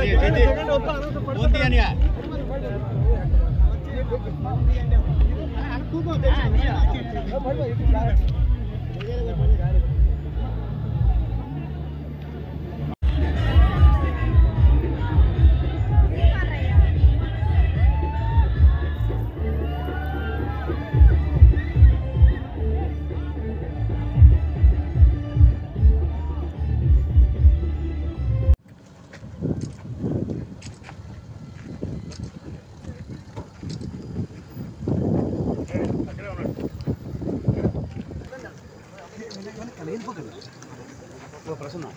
ప్రసన్న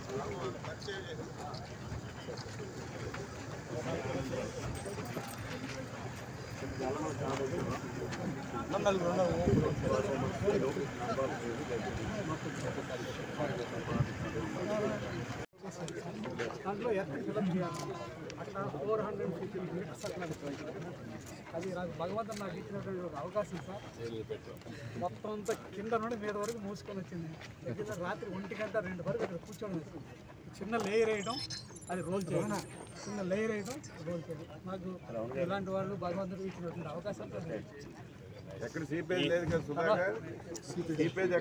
దాంట్లో అట్లా 450 మీటర్స్ అట్లా అది నాకు భగవంతుడు నాకు ఇచ్చినటువంటి ఒక అవకాశం సార్. మొత్తం అంతా కింద నుండి మీద వరకు మూసుకొని వచ్చింది. దగ్గర రాత్రి 1 గంట 2 వరకు ఇక్కడ కూర్చొని వచ్చింది. చిన్న లేయర్ వేయడం, అది రోల్ చేయడం, చిన్న లేయర్ వేయడం, రోల్ చేయడం. నాకు ఇలాంటి వాళ్ళు భగవంతుడు ఇచ్చినటువంటి అవకాశం. ఎక్కడ సీపేజ్ లేదు కదా సుధాకర్, సీపేజ్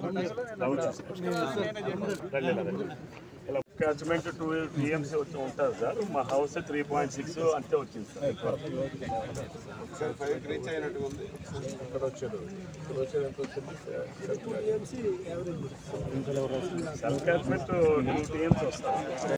క్యాచ్మెంట్ 2 TMC ఉంటుంది సార్. మా హౌస్ 3.6 అంతే వచ్చింది సార్. 5 రీచ్ అయినట్టు ఉంది. ఇక్కడ వచ్చాడు ఎంత వచ్చింది సబ్ క్యాచ్మెంట్ 2 TMC వస్తుంది.